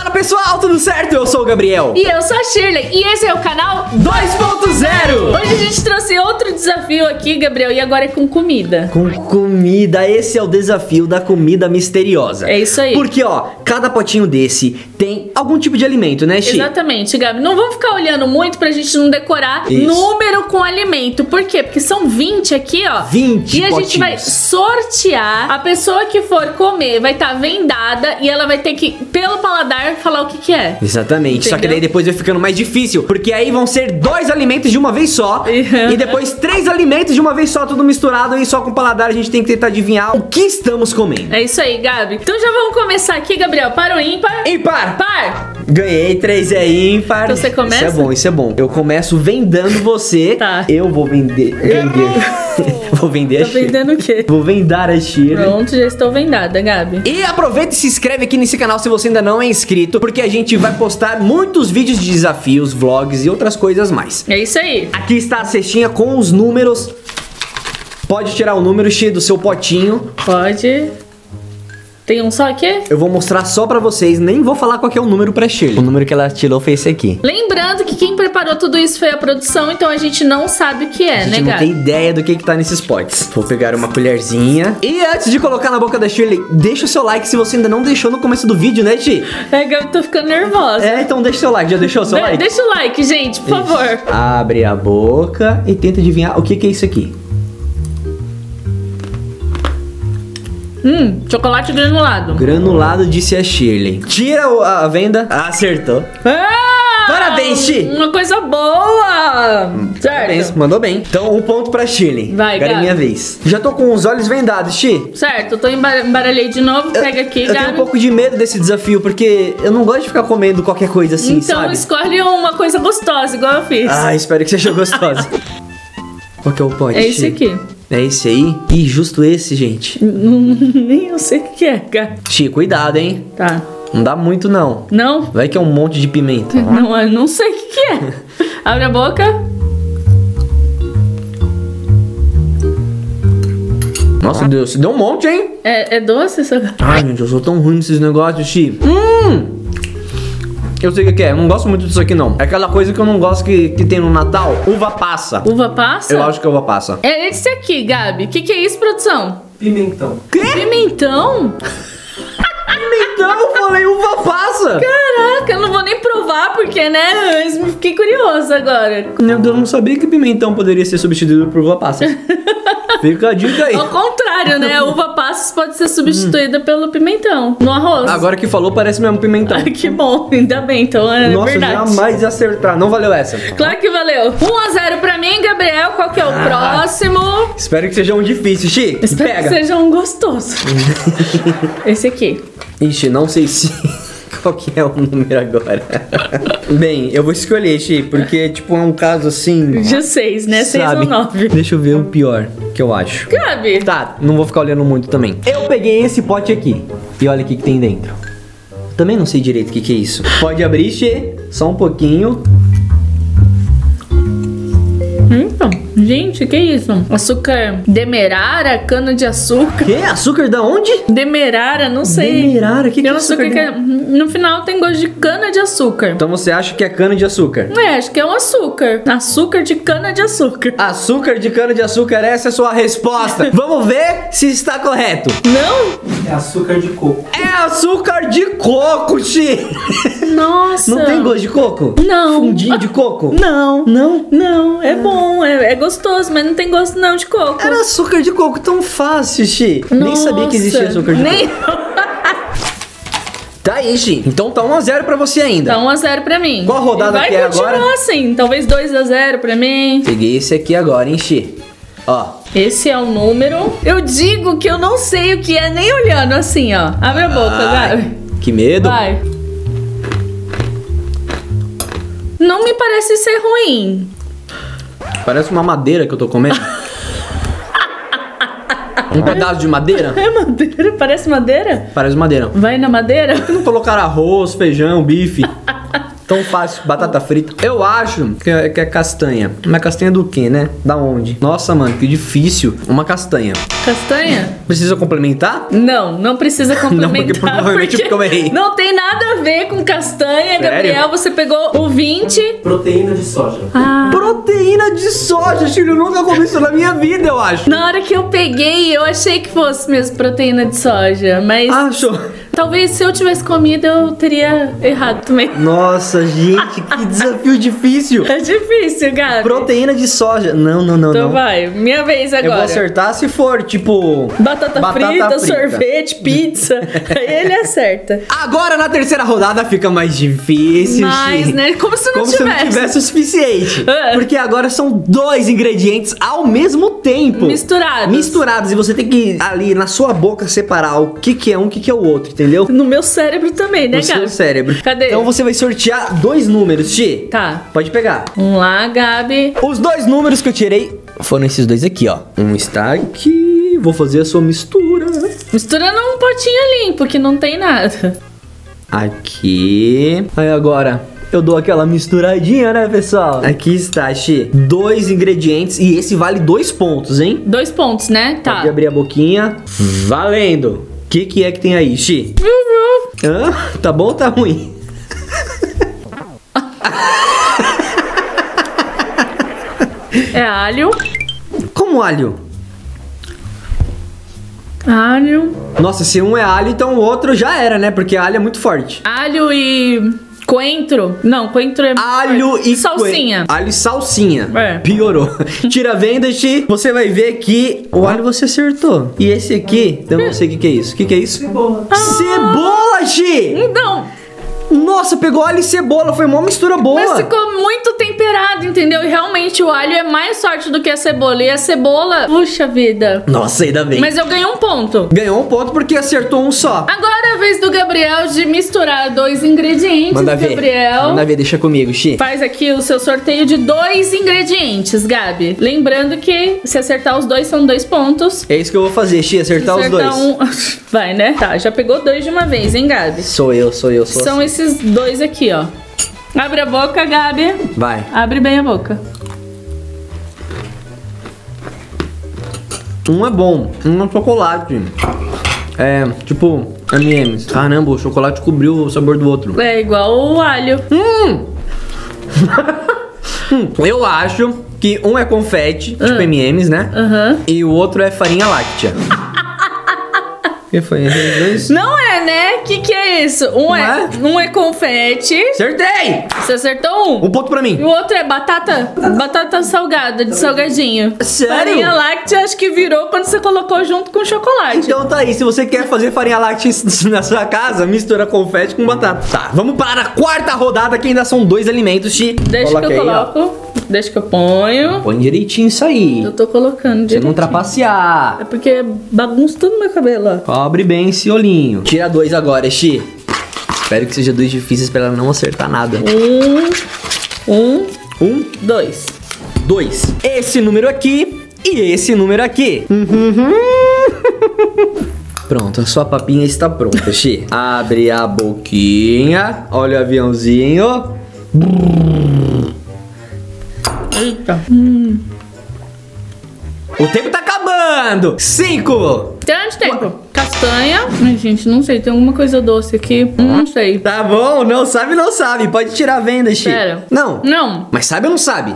Fala pessoal, tudo certo? Eu sou o Gabriel. E eu sou a Shirley. E esse é o canal 2.0. Hoje a gente trouxe outro desafio aqui, Gabriel. E agora é com comida. Com comida, esse é o desafio da comida misteriosa. É isso aí. Porque, ó, cada potinho desse tem algum tipo de alimento, né, Chi? Exatamente, Gabi. Não vamos ficar olhando muito pra gente não decorar Isso. número com alimento. Por quê? Porque são 20 aqui, ó. 20 E a gente potinhos. vai sortear. A pessoa que for comer vai estar vendada e ela vai ter que, pelo paladar, falar o que que é. Exatamente, só que Entendeu? daí depois vai ficando mais difícil, porque aí vão ser 2 alimentos de uma vez só e depois 3 alimentos de uma vez só, tudo misturado, e só com o paladar a gente tem que tentar adivinhar o que estamos comendo. É isso aí, Gabi. Então já vamos começar aqui, Gabriel. Para o ímpar. Ímpar! Par. Ganhei, 3 é ímpar. Então você começa? Isso é bom, isso é bom. Eu começo vendando você. Tá. Eu vou vender. Vou vender a Tá Shirley. vendendo o quê? Vou vendar a Shirley. Pronto, já estou vendada, Gabi. E aproveita e se inscreve aqui nesse canal se você ainda não é inscrito, porque a gente vai postar muitos vídeos de desafios, vlogs e outras coisas mais. É isso aí. Aqui está a cestinha com os números. Pode tirar o número cheio do seu potinho. Pode. Tem um só aqui? Eu vou mostrar só pra vocês, nem vou falar qual que é o número pra Shirley. O número que ela tirou foi esse aqui. Lembrando que quem preparou tudo isso foi a produção, então a gente não sabe o que é, A né, gente não tem Gabi? ideia do que tá nesses potes. Vou pegar uma colherzinha. E antes de colocar na boca da Shirley, deixa o seu like se você ainda não deixou no começo do vídeo, né, Ti? É, Gabi, tô ficando nervosa. É, então deixa o seu like. Já deixou o seu like? Deixa o like, gente, por favor. Abre a boca e tenta adivinhar o que é isso aqui. Chocolate granulado. Granulado, disse a Shirley. Tira a venda. Acertou. Ah, Parabéns, Chi. Uma coisa boa. Parabéns, Certo. mandou bem. Então, um ponto pra Shirley. Vai, agora é Gabi. minha vez. Já tô com os olhos vendados, Chi. Certo, eu tô embaralhei de novo. Pega aqui, Eu tenho um Gabi. pouco de medo desse desafio, porque eu não gosto de ficar comendo qualquer coisa assim, Então sabe? escolhe uma coisa gostosa, igual eu fiz. Ah, espero que seja gostosa. Qual que é o pote? É esse Chi? aqui. É esse aí? Ih, justo esse, gente. Nem eu sei o que é, Gabi. Chi, cuidado, hein? Tá. Não dá muito, não. Não? Vai que é um monte de pimenta. Não, eu não sei o que é. Abre a boca. Nossa, Deus, deu um monte, hein? É doce essa... Ai, gente, eu sou tão ruim nesses negócios, Chi. Eu sei o que é, eu não gosto muito disso aqui, não. É aquela coisa que eu não gosto que tem no Natal. Uva passa. Uva passa? Eu acho que é uva passa. É esse aqui, Gabi. O que é isso, produção? Pimentão. Pimentão? Então eu falei uva passa. Caraca, eu não vou nem provar porque, né? Eu fiquei curiosa agora. Meu Deus, eu não sabia que pimentão poderia ser substituído por uva passa. Fica a dica aí. Ao contrário, né? A uva passas pode ser substituída pelo pimentão no arroz. Agora que falou, parece mesmo pimentão. Que bom, ainda bem, então é Nossa, verdade. jamais ia acertar. Não valeu essa. Claro que valeu. 1-0 pra mim, Gabriel. Qual que é o próximo? Espero que seja um difícil, Chi. Espero Pega. que seja um gostoso. Esse aqui. Ixi, não sei se... Qual que é o número agora? Bem, eu vou escolher, Chi, porque, tipo, é um caso assim... De 6, né? 6 ou sabe? 9. Deixa eu ver o pior que eu acho. Gabi. Tá, não vou ficar olhando muito também. Eu peguei esse pote aqui. E olha o que tem dentro. Também não sei direito o que é isso. Pode abrir, Chi. Só um pouquinho. Então, gente, que isso? Açúcar demerara, cana de açúcar. Que? Açúcar da onde? Demerara, não sei. Demerara? Que Eu é não sei o açúcar que é. No final tem gosto de cana de açúcar. Então você acha que é cana de açúcar? É, acho que é um açúcar. Açúcar de cana de açúcar. Açúcar de cana de açúcar, essa é a sua resposta. Vamos ver se está correto. Não? É açúcar de coco. É açúcar de coco, Chi. Nossa. Não tem gosto de coco? Não. Fundinho de coco? Não. Não? Não, é bom, é gostoso, mas não tem gosto não de coco. Era açúcar de coco tão fácil, Chi. Nem sabia que existia Nossa, açúcar de nem... coco. Tá aí, Chi. Então tá 1-0 pra você ainda. Tá 1-0 pra mim. Qual rodada Vai que é continuar agora? assim, talvez 2-0 pra mim. Peguei esse aqui agora, hein, Chi. Ó. Esse é o número. Eu digo que eu não sei o que é nem olhando assim, ó. Abre a boca, Ai, Gabi. que medo. Vai. Não me parece ser ruim. Parece uma madeira que eu tô comendo. Um pedaço de madeira? É madeira? Parece madeira? Parece madeira. Vai na madeira? Por que não colocar arroz, feijão, bife? Tão fácil. Batata frita. Eu acho que é castanha. Mas castanha do quê, né? Da onde? Nossa, mano, que difícil. Uma castanha. Castanha? Precisa complementar? Não precisa complementar. Não, porque provavelmente eu errei. Não tem nada a ver com castanha, Sério? Gabriel. Você pegou o 20. Proteína de soja. Proteína de soja, Chile. Eu nunca comi isso na minha vida, eu acho. Na hora que eu peguei, eu achei que fosse mesmo proteína de soja. Mas Acho. talvez se eu tivesse comido, eu teria errado também. Nossa, gente, que desafio difícil. É difícil, Gabi. Proteína de soja. Não. Então vai, minha vez Eu agora. vou acertar se for, tipo... Batata frita, sorvete, pizza. Aí ele acerta. Agora na terceira rodada fica mais difícil, Mas, Chi. né? Como se não Como se tivesse. não tivesse o suficiente. É. Porque agora são 2 ingredientes ao mesmo tempo. Misturados. E você tem que, ali, na sua boca, separar o que é um, o que é o outro, entendeu? No meu cérebro também, né, No seu Gabi? cérebro. Cadê? Então você vai sortear 2 números, Chi. Tá. Pode pegar. Vamos lá, Gabi. Os 2 números que eu tirei foram esses 2 aqui, ó. Um está aqui. Vou fazer a sua mistura. Mistura num potinho limpo, que não tem nada. Aqui. Aí agora eu dou aquela misturadinha, né, pessoal? Aqui está, Chi. 2 ingredientes e esse vale 2 pontos, hein? 2 pontos, né? Tá. Pode abrir a boquinha. Valendo. O que é que tem aí, Chi? Hã? Tá bom ou tá ruim? É alho. Como alho? Alho. Nossa, se um é alho, então o outro já era, né? Porque alho é muito forte. Alho e coentro. Não, coentro é Alho forte. e salsinha. Alho e salsinha. É. Piorou. Tira a venda, Chi. Você vai ver que o alho você acertou. E esse aqui, eu não sei o que é isso. O que é isso? Cebola. Cebola, Chi! Não, Nossa, pegou alho e cebola. Foi uma mistura boa. mas ficou muito temperado, entendeu? E realmente o alho é mais forte do que a cebola. E a cebola, puxa vida. Nossa, ainda bem. Mas eu ganhei um ponto. Ganhou um ponto porque acertou um só. Agora é a vez do Gabriel de misturar 2 ingredientes. Manda ver. Gabriel. Manda ver, deixa comigo, Chi. Faz aqui o seu sorteio de 2 ingredientes, Gabi. Lembrando que se acertar os 2 são 2 pontos. É isso que eu vou fazer, Chi, acertar os 2. Vai, né? Tá, já pegou 2 de uma vez, hein, Gabi? Sou eu. São esses 2 aqui, ó. Abre a boca, Gabi. Vai. Abre bem a boca. Um é bom, um é chocolate. É, tipo, M&M's. Caramba, o chocolate cobriu o sabor do outro. É igual o alho. Eu acho que um é confete, tipo M&M's, né? Aham. E o outro é farinha láctea. O que foi? Esses dois? Não é, né? Que é isso? Um é confete. Acertei! Você acertou um. Um ponto pra E mim. o outro é batata? Batata salgada, de salgadinho. Sério? Farinha láctea, acho que virou quando você colocou junto com chocolate. Então tá aí, se você quer fazer farinha láctea na sua casa, mistura confete com batata. Tá, vamos para a 4ª rodada, que ainda são 2 alimentos, Chi. Deixa Coloca que eu aí, ó. coloco. Deixa que eu ponho. Põe direitinho isso aí. Eu tô colocando Você direitinho. não trapacear. É porque bagunça tudo no meu cabelo, ó. Cobre bem esse olhinho. Tira 2 agora, Chi. Espero que seja 2 difíceis pra ela não acertar nada. 2. 2. Esse número aqui e esse número aqui. Pronto, a sua papinha está pronta, Chi. Abre a boquinha. Olha o aviãozinho. Eita. O tempo tá acabando. 5. Tem de tempo. Castanha. Ai, gente, não sei. Tem alguma coisa doce aqui. Não sei. Tá bom, não sabe, não sabe. Pode tirar a venda, Chi. Sério? Não. Não. Mas sabe ou não sabe?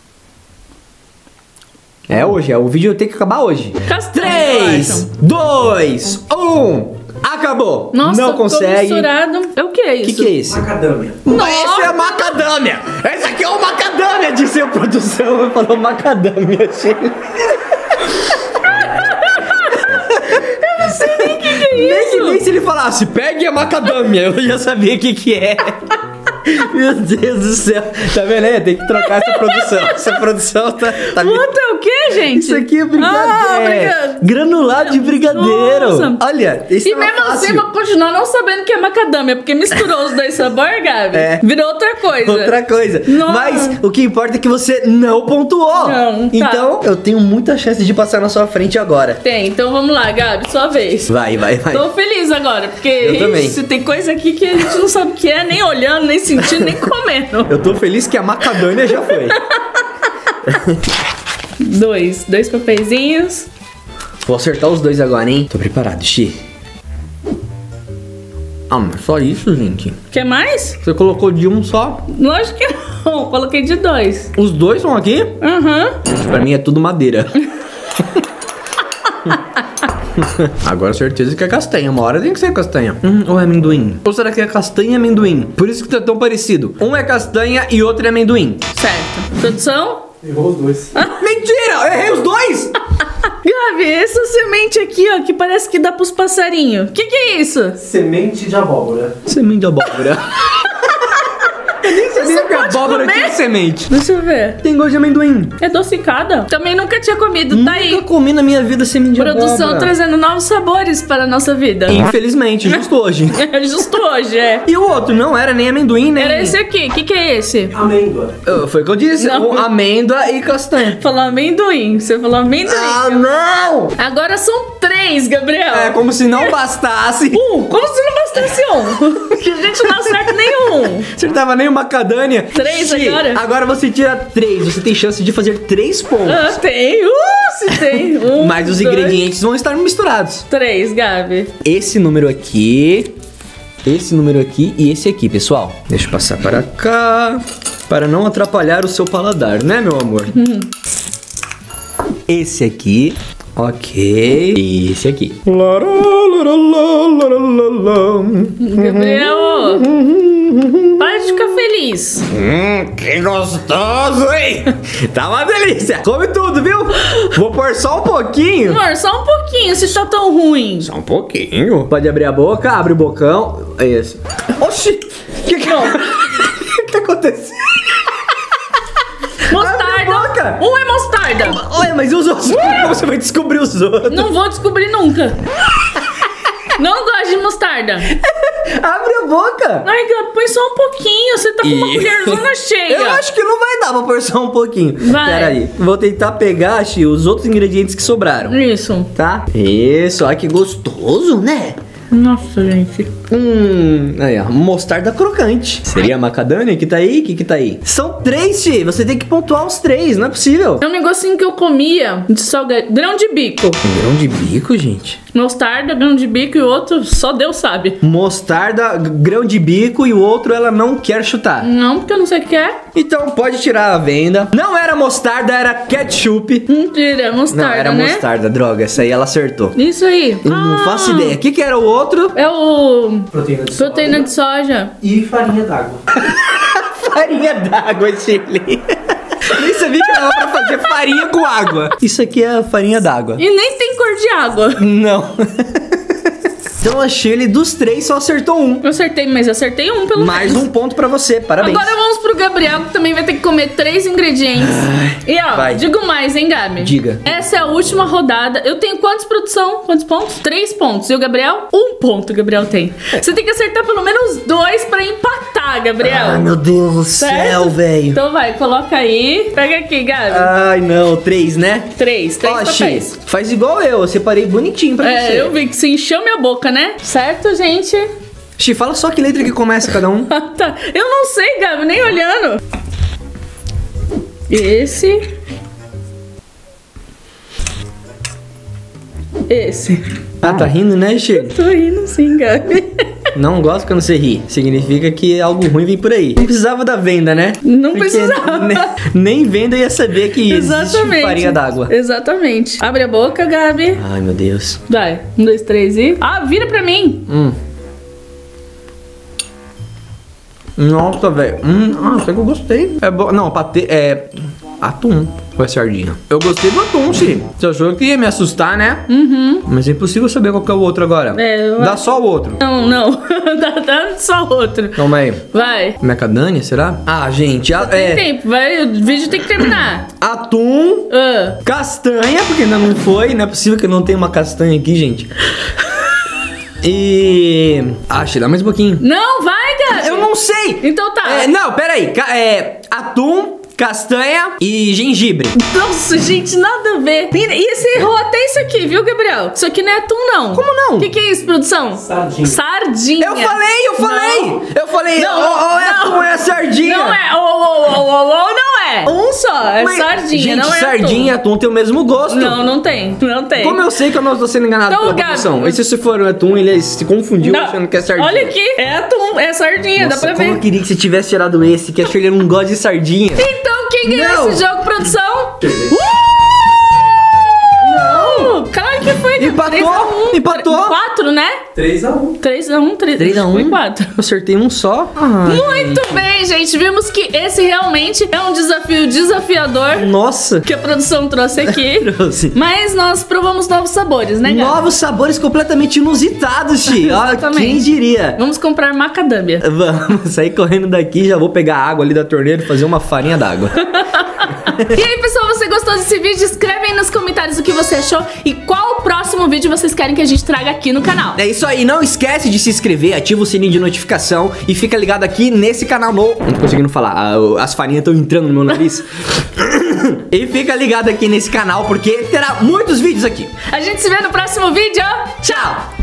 É hoje, o vídeo tem que acabar hoje. Castanha. 3, 2, 1. Acabou. Nossa, não ficou consegue. misturado. É o que é O isso? que é esse? Macadâmia. Esse é macadâmia. Esse aqui é o macadâmia, disse a produção. Falou macadâmia, gente. Eu não sei nem o que é isso. Nem se ele falasse, pegue a macadâmia, eu já sabia o que é. Meu Deus do céu. Tá vendo aí? Tem que trocar essa produção. Essa produção tá Puta, é o quê? que, gente? Isso aqui é brigadeiro. Granulado de brigadeiro. Nossa. Olha, esse E mesmo assim, vou continuar não sabendo que é macadâmia, porque misturou os dois sabores, Gabi. Virou outra coisa. Outra coisa. Nossa. Mas o que importa é que você não pontuou. Não, tá. Então, eu tenho muita chance de passar na sua frente agora. Tem, então vamos lá, Gabi, sua vez. Vai. Tô feliz agora, porque Eu também. tem coisa aqui que a gente não sabe o que é, nem olhando, nem sentindo, nem comendo. Eu tô feliz que a macadâmia já foi. Dois papeizinhos. Vou acertar os dois agora, hein? Tô preparado, Xi. Ah, mas só isso, gente. Quer mais? Você colocou de um só? Lógico que não, coloquei de 2. Os dois são aqui? Aham. Pra mim é tudo madeira. Agora certeza que é castanha. Uma hora tem que ser castanha. Ou é amendoim? Ou será que é castanha e amendoim? Por isso que tá tão parecido. Um é castanha e outro é amendoim. Certo. Produção? Errou os dois. Mentira! Eu errei os dois! Gabi, essa semente aqui, ó, que parece que dá pros passarinhos. Que é isso? Semente de abóbora. Semente de abóbora. Eu nem sabia que a pode abóbora comer? tinha semente. Deixa eu ver. Tem gosto de amendoim. É docicada? Também nunca tinha comido, tá aí. Nunca comi na minha vida semente de Produção abóbora. trazendo novos sabores para a nossa vida. Infelizmente, justo hoje. Justo hoje, é. E o outro não era nem amendoim, nem... Era esse aqui. Que é esse? Amêndoa. Foi o que eu disse. Não. Amêndoa e castanha. Falou amendoim. Você falou amendoim. Ah, não! Agora são 3, Gabriel. É como se não bastasse. Como se não bastasse um? Que a gente não acerta nenhum. Você não tava nem uma macadâmia. 3 Xi, agora? Agora você tira 3. Você tem chance de fazer 3 pontos. Ah, tem. Se tem. Mas os ingredientes vão estar misturados. 3, Gabi. Esse número aqui, esse número aqui e esse aqui, pessoal. Deixa eu passar para cá, para não atrapalhar o seu paladar, né, meu amor? Esse aqui, ok. E esse aqui. Gabriel, para de ficar feliz. Que gostoso, hein? Tá uma delícia. Come tudo, viu? Vou pôr só um pouquinho. Amor, só um pouquinho, se tá tão ruim. Só um pouquinho. Pode abrir a boca, abre o bocão. É esse. Oxi! Que que aconteceu? Mostarda. Abre a boca. Um é mostarda. Olha, mas e os outros? Como você vai descobrir os outros? Não vou descobrir nunca. Não gosto de mostarda. Abre a boca. Ai, Gabi, põe só um pouquinho. Você tá com uma colherzona cheia. Eu acho que não vai dar pra pôr só um pouquinho. Vai. Pera aí. Vou tentar pegar, Xi, os outros ingredientes que sobraram. Isso. Tá? Isso. Olha que gostoso, né? Nossa, gente. Aí, ó, mostarda crocante. Seria a macadâmia que tá aí? O que tá aí? São 3, Xi. Você tem que pontuar os 3, não é possível. É um negocinho que eu comia de salgado. Grão de bico. Grão de bico, gente? Mostarda, grão de bico e o outro só Deus sabe. Mostarda, grão de bico e o outro ela não quer chutar. Não, porque eu não sei o que é. Então pode tirar a venda. Não era mostarda, era ketchup. Mentira, mostarda, Não, era né? mostarda, droga. Essa aí ela acertou. Isso aí. Eu não faço ideia. O que era o outro? É o Proteína de soja. proteína de soja. E farinha d'água. Farinha d'água, Chile. Nem sabia que dava pra fazer farinha com água. Isso aqui é farinha d'água. E nem tem cor de água. Não. Então a Shirley dos 3 só acertou um. Eu acertei, mas eu acertei um pelo Mais menos. um ponto pra você, parabéns. Agora vamos pro Gabriel, que também vai ter que comer 3 ingredientes. E ó, vai. digo mais, hein, Gabi? Diga. Essa é a última rodada. Eu tenho quantos, produção? Quantos pontos? 3 pontos. E o Gabriel? 1 ponto o Gabriel tem. Você tem que acertar pelo menos 2 pra empatar, Gabriel. Ai, meu Deus do Certo? céu, velho. Então vai, coloca aí. Pega aqui, Gabi. Ai, não, 3, né? 3 Ó, papéis. Xi, faz igual eu separei bonitinho pra você. Eu vi que você encheu minha boca, né? Certo, gente? Xi, fala só que letra que começa cada um. Tá. Eu não sei, Gabi, nem olhando. Esse. Ah, tá rindo, né, Xi? Tô rindo sim, Gabi. Não gosto quando você ri. Significa que algo ruim vem por aí. Não precisava da venda, né? Não Porque precisava. Nem venda ia saber que existe farinha d'água. Exatamente. Abre a boca, Gabi. Ai, meu Deus. Vai. 1, 2, 3 e... Ah, vira pra mim. Nossa, velho. Até que eu gostei. É bom. Não, patê. Atum. Ou é sardinha? Eu gostei do atum, sim. Você achou que ia me assustar, né? Mas é impossível saber qual que é o outro agora. Dá só o outro. Não. Dá só outro. Calma aí. Vai. Macadâmia, será? Ah, gente. Tem tempo. Vai, o vídeo tem que terminar. Atum. Castanha, porque ainda não foi. Não é possível que não tenha uma castanha aqui, gente. E... Acho, dá mais um pouquinho. Não, vai, Gabi. Eu não sei. Então tá. Não, peraí. Atum, castanha e gengibre. Nossa, gente, nada a ver. E você errou até isso aqui, viu, Gabriel? Isso aqui não é atum, não. Como não? O que é isso, produção? Sardinha. Sardinha. Eu falei. Não, ou é atum ou é sardinha. Não é. Não é. Um só. É sardinha, gente, não é sardinha e atum tem o mesmo gosto. Não tem. Não tem. Como eu sei que eu não estou sendo enganado Então, pela produção? E se for o atum, ele se confundiu achando que é sardinha. Olha aqui. É atum. É sardinha. Nossa, dá pra como ver. eu queria que você tivesse tirado esse, que a Shirley não gosta de sardinha. Então, quem ganhou esse jogo, produção? Não! Claro que foi. Empatou. 4, né? 3-1. 3-1. 3-1. Foi 4. Eu acertei um só. Muito bem, gente. Vimos que esse realmente é um desafio desafiador Nossa. que a produção trouxe aqui. Trouxe. Mas nós provamos novos sabores, né, Gabi? Novos sabores completamente inusitados, Chi. Exatamente. Quem diria? Vamos comprar macadâmia. Vamos sair correndo daqui, já vou pegar a água ali da torneira e fazer uma farinha d'água. E aí, pessoal, você gostou desse vídeo? Escreve aí nos comentários o que você achou e qual o próximo vídeo vocês querem que a gente traga aqui no canal. É isso aí, não esquece de se inscrever, ativa o sininho de notificação e fica ligado aqui nesse canal novo. Não tô conseguindo falar, as farinhas estão entrando no meu nariz. E fica ligado aqui nesse canal porque terá muitos vídeos aqui. A gente se vê no próximo vídeo. Tchau!